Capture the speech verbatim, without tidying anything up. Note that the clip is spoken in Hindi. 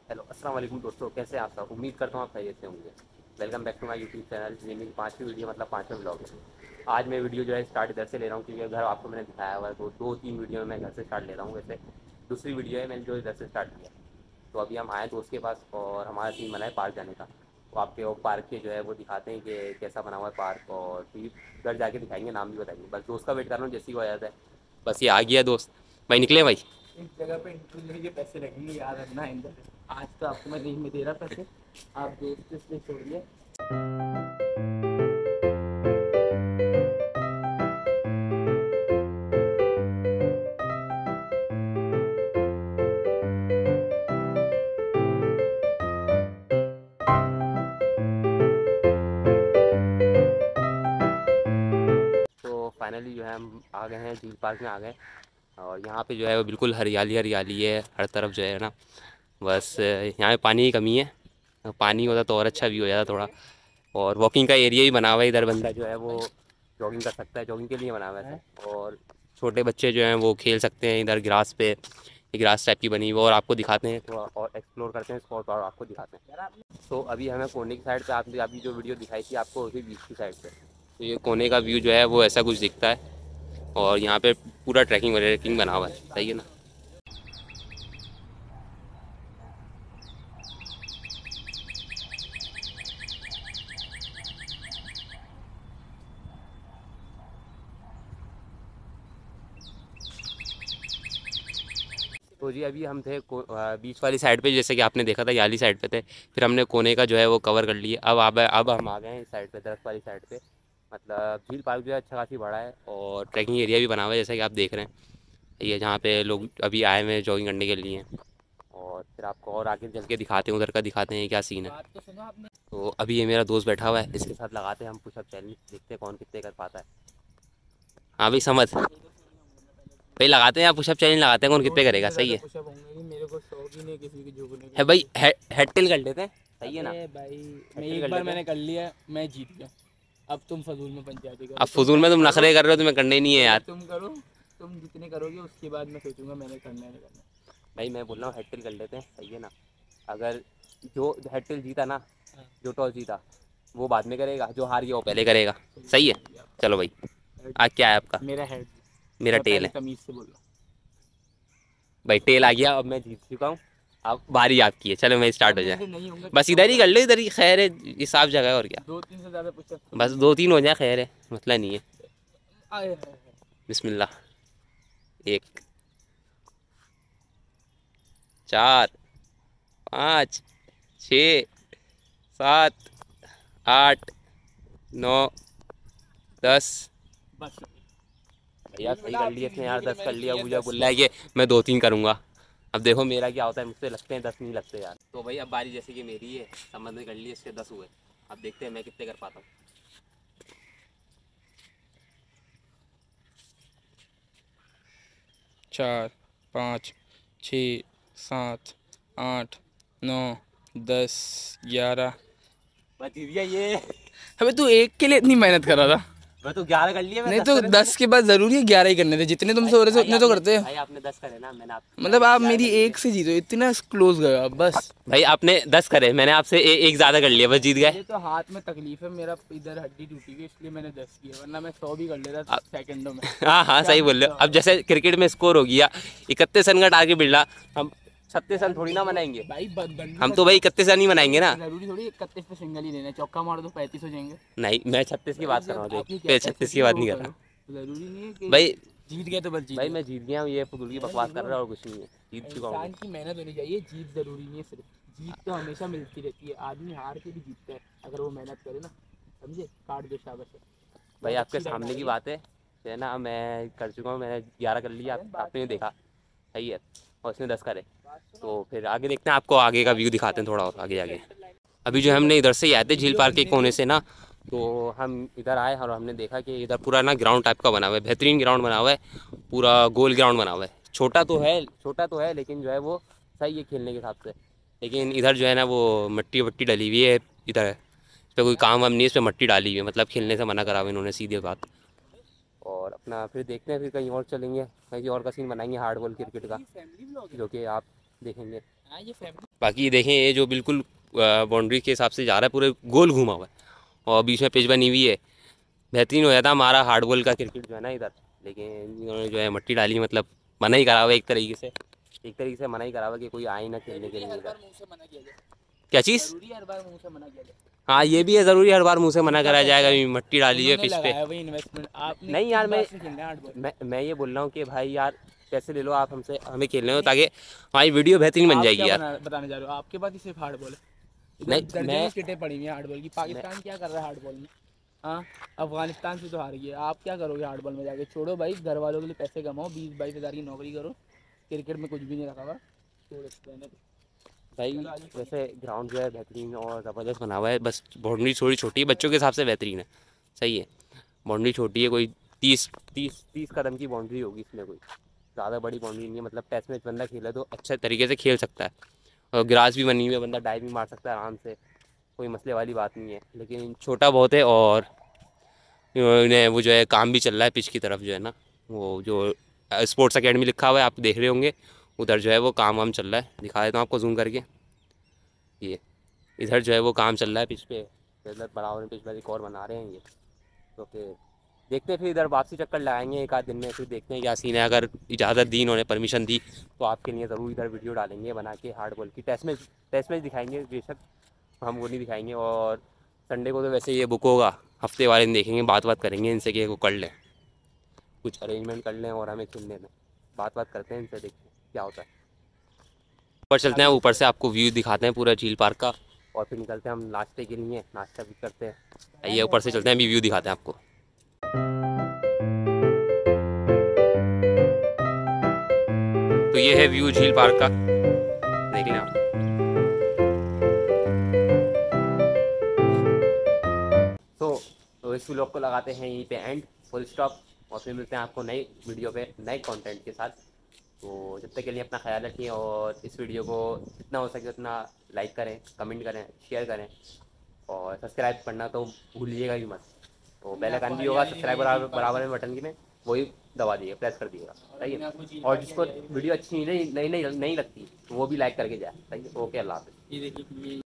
हेलो अस्सलाम वालेकुम दोस्तों, कैसे हैं आप सब। उम्मीद करता हूँ आप खैरियत से होंगे। Welcome back to my YouTube channel. ये मेरी पाँचवीं वीडियो मतलब पाँचवें ब्लॉग है। आज मैं वीडियो जो है स्टार्ट इधर से ले रहा हूँ क्योंकि घर आपको मैंने दिखाया हुआ है, तो दो तीन वीडियो में मैं घर से स्टार्ट ले रहा हूँ। वैसे दूसरी वीडियो है मैंने जो इधर से स्टार्ट किया। तो अभी हम आए दोस्त के पास और हमारा सीन बना है पार्क जाने का। तो आपके वो पार्क के जो है वो दिखाते हैं कि कैसा बना हुआ है पार्क, और फिर घर जाके दिखाएंगे, नाम भी बताएंगे। बस दोस्त का वेट कर रहा हूँ जैसे ही वो आ जाता है। बस ये आ गया दोस्त। भाई निकले भाई। इस जगह पे इंटरव्यू लेने के पैसे लगेंगे, याद रखना आइंदा से। आज तो आपको मैं नहीं में दे रहा पैसे, आप दोस्त इसलिए छोड़िए। तो फाइनली जो है हम आ गए हैं, झील पार्क में आ गए। और यहाँ पे जो है वो बिल्कुल हरियाली हरियाली है हर तरफ जो है ना। बस यहाँ पे पानी की कमी है, पानी होता तो और अच्छा भी हो जाता थोड़ा। और वॉकिंग का एरिया भी बना हुआ है इधर, बंदा जो है वो जॉगिंग कर सकता है, जॉगिंग के लिए बना हुआ है ऐसा। और छोटे बच्चे जो हैं वो खेल सकते हैं इधर ग्रास पे, ग्रास टाइप की बनी हुई। और आपको दिखाते हैं थोड़ा और एक्सप्लोर करते हैं स्पॉट और आपको दिखाते हैं। तो अभी हमें कोने की साइड पे, आपने अभी जो वीडियो दिखाई थी आपको उसी बीच की साइड पे, तो ये कोने का व्यू जो है वो ऐसा कुछ दिखता है। और यहाँ पे पूरा ट्रैकिंग वगैरह बना हुआ है, सही है ना। तो जी अभी हम थे बीच वाली साइड पे, जैसे कि आपने देखा था ये वाली साइड पे थे। फिर हमने कोने का जो है वो कवर कर लिया। अब अब अब हम आ गए हैं इस साइड पे, दरख्त वाली साइड पे। मतलब झील पार्क जो है अच्छा खासी बड़ा है और ट्रैकिंग एरिया भी बना हुआ है जैसा कि आप देख रहे हैं। ये जहाँ पे लोग अभी आए हुए हैं जॉगिंग करने के लिए। और फिर आपको और आगे चल के दिखाते हैं, उधर का दिखाते हैं क्या सीन है। बात तो सुनो आपने। तो अभी ये मेरा दोस्त बैठा हुआ है, इसके साथ लगाते हैं हम पुशअप चैलेंज, देखते हैं कौन कितने कर पाता है। हाँ भाई समझ भाई, लगाते हैं आप पुशअप चैलेंज, लगाते हैं कौन दो कितने तीन करेगा, से सही ज्यादा है। पुशअप होंगे नहीं, मेरे को शौक ही नहीं किसी की झुकने है का। भाई, हेड टिल कर लेते हैं, सही है ना। अरे भाई, मैं हेड टिल एक कर बार लेते हैं। मैंने कर लिया, मैं जीत गया। अब तुम फजूल में पंचायती करो, अब तुम फजूल में पहले तुम करो। नखरे कर रहे हो, तुम्हें करने ही नहीं है पहले यार। तुम करो, तुम जितने करोगे उसके बाद मैं सोचूंगा मैंने करना है नहीं करना। भाई मैं बोल रहा हूँ हेड टिल कर लेते हैं, सही है ना। अगर जो हेड टिल जीता ना, हाँ, जो टॉस जीता वो बाद में करेगा, जो हार गया वो पहले करेगा। सही सही है। बोल दिया आपने। चलो भाई। हेड, आज क्या है आपका। मेरा हेड। मेरा मैं टेल पहले है। तमीज से बोल रहा भाई टेल आ गया, अब मैं जीत चुका हूँ। अब बारी आपकी है, चलो मैं हूँ। अब स्टार्ट हो मेरे जाए। से नहीं होंगे, बस कितना इधर ही होगा? कर लो, इधर ही खैर है, ये साफ जगह है और क्या। दो तीन से ज्यादा पुशअप तो बस नहीं दो होंगे। तीन हो जाए, खैर है, मसला नहीं है। आए हाय हाय। बिस्मिल्लाह। एक, चार, पाँच, छ, सात, आठ, नौ, दस। बस भैया लेकिन सही बेटा कर लिया आपकी इसने वीडियो यार, के लिए दस कर मैंने लिया। किए मुझे दस बोल रहा है बस। कि मैं दो तीन करूँगा। अब देखो मेरा क्या होता है, मुझसे लगते हैं दस नहीं लगते यार। तो भाई अब बारी जैसे कि मेरी है, समझ में कर लिए, इसके दस हुए। अब देखते हैं मैं कितने कर पाता हूँ। चार, पाँच, छ, सात, आठ, नौ, दस, ग्यारह। मैं जीत गया ये। अबे तू एक के लिए इतनी मेहनत कर रहा था। मैं तो ग्यारह कर लिए, मैं नहीं दस तो करे थे। दस के बाद जरूरी है ग्यारह ही करने थे, जितने भाई तुमसे हो रहे थे भाई उतने तो आपने करते। भाई आपने दस करे ना, मैंने आप मैंने मतलब आप ग्यारह मेरी कर लिए। एक से जीतो, इतना क्लोज गए आप बस। भाई आपने दस करे, मैंने आपसे ए, एक ज़्यादा कर लिया, बस जीत गए। मुझे तो हाथ में तकलीफ है, मेरा इधर हड्डी टूटी हुई इसलिए मैंने दस किया, वरना मैं सौ भी कर लेता अब सेकंडों में। हाँ हाँ क्या सही बोल रहे हो। अब मतलब? जैसे क्रिकेट में स्कोर हो गया इकतीस रन का टारगेट बिल्ला, हम छत्तीस रन यार थोड़ी ना देखो बनाएंगे। भाई, ब- बंदू हम का तो भाई इकतीस रन ही बनाएंगे ना। जरूरी थोड़ी इकतीस पे सिंगल ही लेना है, चौका मार दो पैंतीस हो जाएंगे। नहीं, मैं छत्तीस की भाई बात कर रहा जब हूँ, देख आपने क्या पे पैसे छत्तीस की दिए बात वो नहीं कर करो, रहा। जरूरी नहीं है कि भाई जीत गए तो बस जीत भाई गए। मैं जीत गया हूँ, ये फुदूल की मेहनत बकवास कर देखो, रहा है और कुछ नहीं है, जीत चुका हूँ मैं। इंसान की मेहनत होनी चाहिए, जीत जरूरी नहीं है सिर्फ। जीत तो हमेशा मिलती रहती है, आदमी हार के भी जीतता है अगर वो मेहनत करे ना। समझे? काट दो शाबाश है। भाई बहुत आपके अच्छी लाइन आ सामने की रही है। बात है है ना। मैं कर चुका हूँ, मैंने ग्यारह कर लिया, अरे आप, बात आपने तो देखा, सही है। और उसने दस करे। बात सुनो। तो फिर आगे देखते हैं, आपको आगे का व्यू दिखाते हैं थोड़ा और आगे आगे। सेंटर लाइन अभी जो वीडियो है बन हमने इधर से ही आए थे झील वीडियो पार्क के बनने कोने दो। से ना। तो हम इधर आए और हमने देखा कि इधर पूरा ना ग्राउंड टाइप का बना हुआ है, बेहतरीन ग्राउंड बना हुआ है। पूरा गोल ग्राउंड बना हुआ है। छोटा तो है, छोटा तो है लेकिन जो है वो सही है खेलने के हिसाब से। लेकिन इधर जो है ना वो मिट्टी वट्टी डली हुई है इधर। इस पर कोई काम वाम नहीं है, इस पर मट्टी डाली हुई है, मतलब खेलने से मना करा हुआ इन्होंने, सीधे बात। और अपना फिर देखते हैं, फिर कहीं और चलेंगे, कहीं और का सीन बनाएंगे हार्ड बॉल क्रिकेट का, फैमिली ब्लॉग है। जो कि आप देखेंगे। हाँ ये फैमिली। बाकी देखें ये जो बिल्कुल बाउंड्री के हिसाब से जा रहा है, पूरे गोल घूमा हुआ है और बीच में पिच बनी हुई है। बेहतरीन हो जाता हमारा हार्ड बॉल का क्रिकेट जो है ना इधर, लेकिन इन्होंने जो है मट्टी डाली, मतलब मना ही करा हुआ है एक तरीके से, एक तरीके से मना ही करा हुआ कि कोई आए ना खेलने के लिए हर इधर। बार मुंह से मना किया जाए, क्या चीज़? जरूरी है हर बार मुंह से मना किया जाए? हाँ ये भी है, ज़रूरी हर बार मुँह से मना इनका करा पैसा जाएगा, है, अभी मट्टी डाली है उन्होंने पिच पे। लगाया वही इन्वेस्टमेंट, आपने नहीं किस यार, मैं बात से खेलना है हार्ड बॉल? मैं मैं ये बोल रहा हूँ कि भाई यार पैसे ले लो आप हमसे, हमें खेलने हो ताकि हमारी वीडियो बेहतरीन बन आप जाएगी क्या यार। बना बताने जा रहे हो? आपके पास ही सिर्फ हार्ड बॉल है, इधर नहीं दर्जनों मैं किटें पड़ी हुई हैं हार्ड बॉल की। मैं पाकिस्तान क्या कर रहा है हार्ड बॉल में? हाँ, अफगानिस्तान से तो हार गई है, आप क्या करोगे हार्ड बॉल में जाके? छोड़ो भाई, घर वालों के लिए पैसे कमाओ, बीस बाईस हज़ार की नौकरी करो, क्रिकेट में कुछ भी नहीं रखा हुआ। छोड़ो रहने दो। भाई चलो आगे चलो। वैसे ग्राउंड जो है बेहतरीन और ज़बरदस्त बना हुआ है, बस बाउंड्री थोड़ी छोटी है, बच्चों के हिसाब से बेहतरीन है, सही है। बाउंड्री छोटी है, कोई तीस तीस तीस कदम की बाउंड्री होगी इसमें, कोई ज़्यादा बड़ी बाउंड्री नहीं है। मतलब टेस्ट मैच बंदा खेला तो अच्छे तरीके से खेल सकता है, और ग्रास भी बनी हुई है, बंदा डाइव भी मार सकता है आराम से, कोई मसले वाली बात नहीं है। लेकिन छोटा बहुत है, और इन्हें वो जो है काम भी चल रहा है पिच की तरफ जो है ना, वो जो स्पोर्ट्स एकेडमी लिखा हुआ है आप देख रहे होंगे, उधर जो है वो काम वाम चल रहा है। दिखा देता हूँ आपको जूम करके, ये इधर जो है वो काम चल रहा है पिच पे, मतलब बराबर में पिच पर एक और बना रहे हैं ये। तो फिर देखते हैं, फिर इधर वापसी चक्कर लगाएंगे एक आध दिन में, फिर देखते हैं क्या सीन है। अगर इजाज़त दी, इन्होंने परमिशन दी, तो आपके लिए ज़रूर इधर वीडियो डालेंगे बना के हार्ड बॉल की। टेस्ट मैच टेस्ट मैच दिखाएंगे बेशक, हम वो नहीं दिखाएंगे। और संडे को तो वैसे ये बुक होगा, हफ्ते वाले दिन देखेंगे, बात बात करेंगे इनसे कि वो कर लें, कुछ अरेंजमेंट कर लें और हमें खेलने में। बात बात करते हैं इनसे, देखते हैं क्या होता है। ऊपर चलते हैं, ऊपर से आपको व्यू दिखाते हैं पूरा झील पार्क का, और फिर निकलते हैं हम नाश्ते के लिए, नाश्ता भी करते हैं। आइए ऊपर से चलते हैं, अभी व्यू दिखाते हैं आपको। तो ये है व्यू झील पार्क का, देख लें आप। तो तो इस व्लॉग को लगाते हैं यहीं पे एंड, फुल स्टॉप, और फिर मिलते हैं आपको नई वीडियो पे नए कंटेंट के साथ। तो जब तक के लिए अपना ख्याल रखिए, और इस वीडियो को जितना हो सके उतना लाइक करें, कमेंट करें, शेयर करें, और सब्सक्राइब करना तो भूलिएगा ही मत। तो बेल आइकन भी होगा सब्सक्राइब बराबर बराबर में बटन की में, वही दबा दिएगा, प्रेस कर दिएगा, सही है। और जिसको वीडियो अच्छी नहीं नहीं नहीं नहीं लगती, तो वो भी लाइक करके जाए, सही है। ओके, अल्लाह हाफ़िज़। ये देखिए ये